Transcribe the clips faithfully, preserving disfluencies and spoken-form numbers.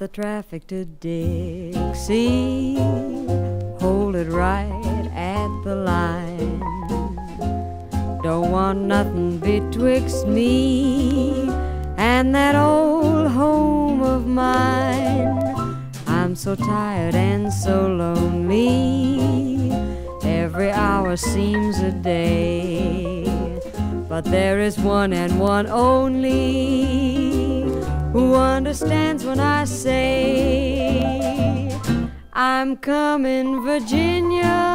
the traffic to Dixie, hold it right at the line. Don't want nothing betwixt me and that old home of mine. I'm so tired and so lonely, every hour seems a day. But there is one and one only who understands when I say, I'm coming, Virginia,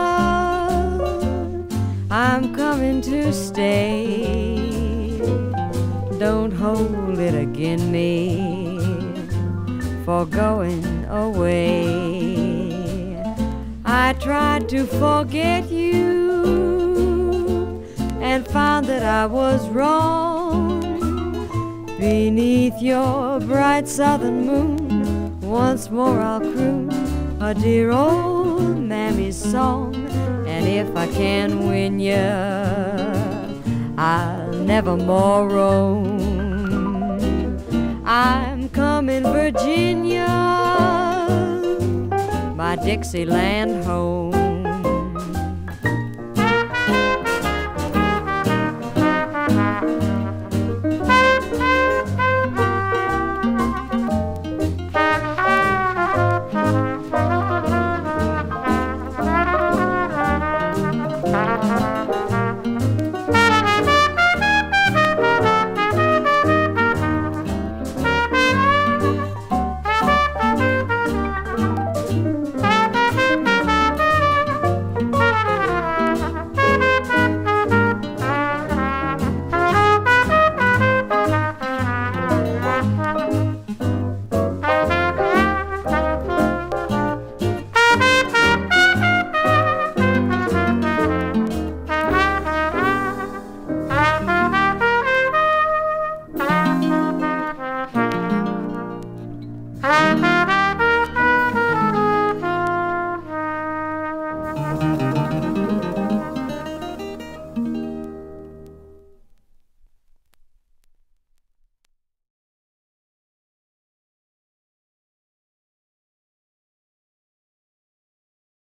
I'm coming to stay. Don't hold it against me for going away. I tried to forget you and found that I was wrong. Beneath your bright southern moon, once more I'll croon a dear old mammy's song. And if I can win ya, I'll never more roam. I'm coming, Virginia, my Dixieland home.